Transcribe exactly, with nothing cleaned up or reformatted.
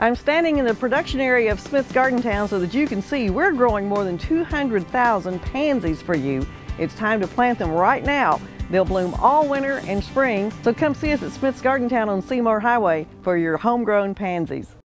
I'm standing in the production area of Smith's Gardentown so that you can see we're growing more than two hundred thousand pansies for you. It's time to plant them right now. They'll bloom all winter and spring, so come see us at Smith's Gardentown on Seymour Highway for your homegrown pansies.